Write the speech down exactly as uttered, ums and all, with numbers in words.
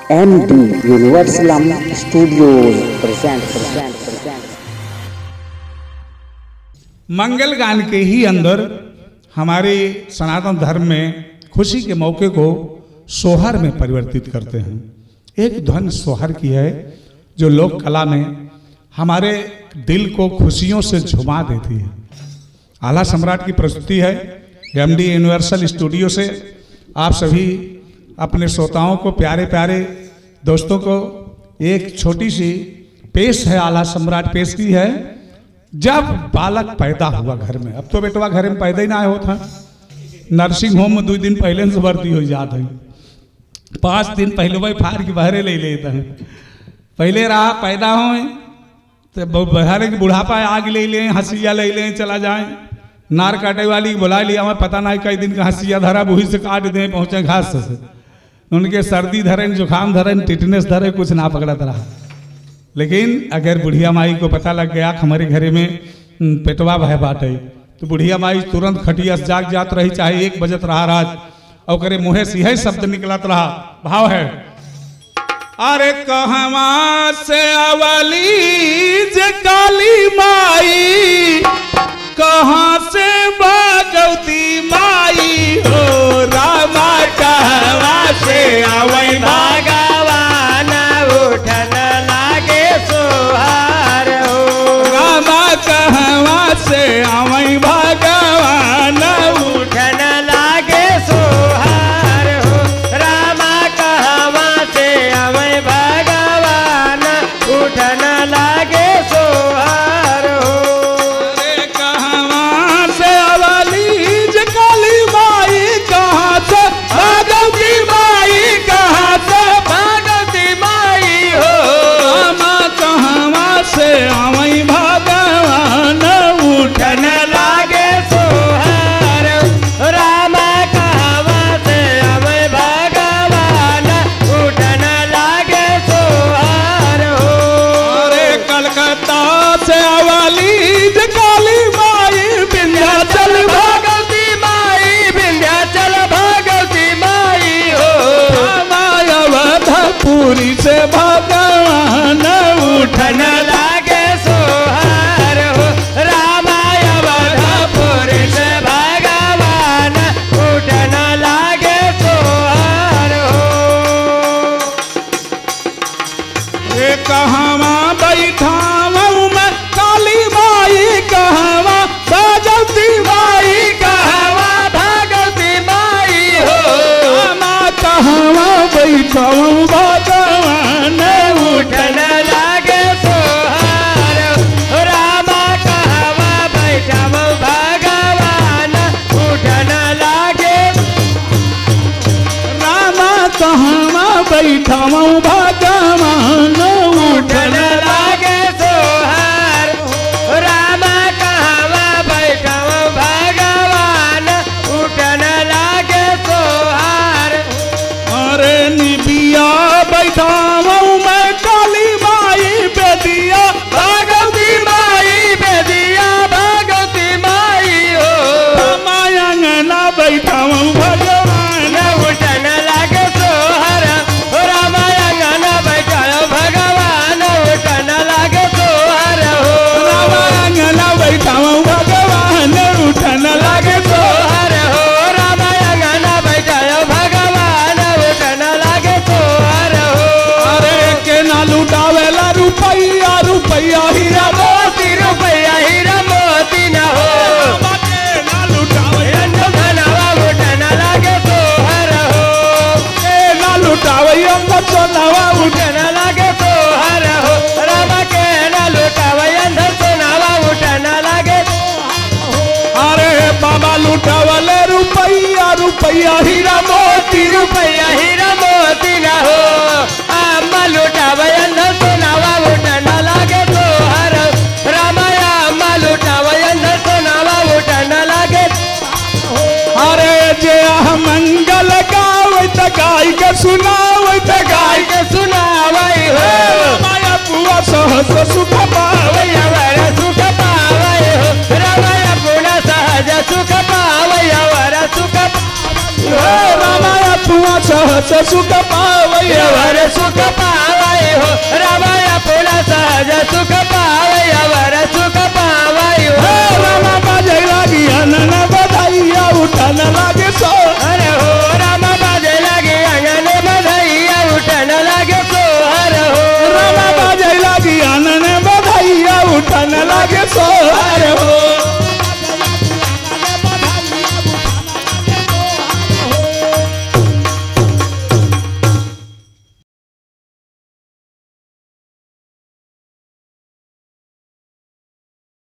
M D universal studios present present present मंगल गान के ही अंदर हमारे सनातन धर्म में खुशी के मौके को सोहर में परिवर्तित करते हैं। एक ध्वन सोहर की है जो लोक कला में हमारे दिल को खुशियों से झुमा देती है। आला सम्राट की प्रस्तुति है एम डी यूनिवर्सल स्टूडियो से। आप सभी अपने श्रोताओं को, प्यारे प्यारे दोस्तों को एक छोटी सी पेश है। आला सम्राट पेश की है जब बालक पैदा हुआ घर में। अब तो बेटवा घर में पैदा ही ना होता, नर्सिंग होम में दो दिन पहले से भर्ती हो जाते हैं। पाँच दिन पहले वही फार की बहरे ले लेते हैं। पहले रहा पैदा हो तो बहरे की बुढ़ापा आग ले लें, हंसिया ले लें, चला जाए। नार काटे वाली बुला लिया, हमें पता नहीं कई दिन का हंसिया धरा, बूही से काट दें, पहुँचे घास से। उनके सर्दी धरे, जुकाम धरे, टिटनेस धरे, कुछ ना पकड़ता रहा। लेकिन अगर बुढ़िया माई को पता लग गया कि हमारे घरे में पेटवा भय बाटे, तो बुढ़िया माई तुरंत खटिया से जाग जात रही, चाहे एक बजत रहा रात, और करे मुँहे से यही शब्द निकलत रहा। भाव है, अरे कहवा से अवली जे काली माई, कहाँ से भगवती माई हो। रामा कहवा से आवै भगवान उठन लागे सोहार हो। रामा कहवा से आवै भगवान उठन लागे सोहार हो। रामा कहवा से आवै भगवान उठन लागे सोहार हो। अरे कहवा से अवली जे काली माई, कहाँ से भगवती माई, कहाँ से भगवती माई हो। रामा कहवा से आवै भगवान उठन उठन लागे सोहार हो। रामा कहवा से आवै भगवान उठन लागे सोहार हो। अरे कलकत्ता से अवली जे काली माई, विंध्याचल भगवती माई, विंध्याचल भगवती माई हो। अवधपुरी से भगवान उठन उठन लागे सोहार हो। रामा अवधपुर से भगवान उठन लागे सोहार हो। रे कहवा बैठाऊं मैं काली माई, कहवा भगवती माई, कहवा भगवती माई हो। रामा कहवा बैठाऊं भगवान उठन लागे सोहार हो। रामा कहवा बैठब भगवान उठन लागे। रामा कहवा बैठाऊं भगवान उठन लागे सोहार हो। रामा कहवा बैठब भगवान उठन लागे सोहार हो। अरे निबिया बैठाऊं मैं काली माई, बेदिया भगवती माई, बेदिया भगवती माई हो। रामायण बैठाऊं भगवान उठन लागे सोहर हो। रामायण बैठल भगवान उठन लागे सोहर हो। रामायण बैठाऊं भगवान उठन लागे सोहर हो। रामायण बैठल भगवान उठन लागे सोहर हो। अरे के ना लुटावेला रुपैया, रुपैया हीरा मोती रुपया हीरा मोती न हो। बाबा के ना लुटावे, धनवा उठन लागे सोहर हो। के ना लुटावे अंदर सोनावा उठ। उठन लागे सोहर हो। रामा के न लुटावे अंधर सोनावा उठन लागे। अरे बाबा लुटावले रुपैया, रुपैया हीरा मोती, रुपया हीरा मोती न हो। अम्मा लुटावे अंधर सोनावा उठन लागे सोहर हो। रामा अम्मा लुटावे अंधर सोनावा उठन लागे। अरे जे मंगल गावे त गाय के सुनावे त गाय गाय के सुनावई हो। माया पुआ सहज सुख पावे। अवर सुख पावई हो। रामाया पुनः सहज सुख पावई अवर सुख रामाया पुआ सहज सुख पावई अवर सुख पावई हो रामाया पुना सहज सुख पावई अवर सुख पावई हो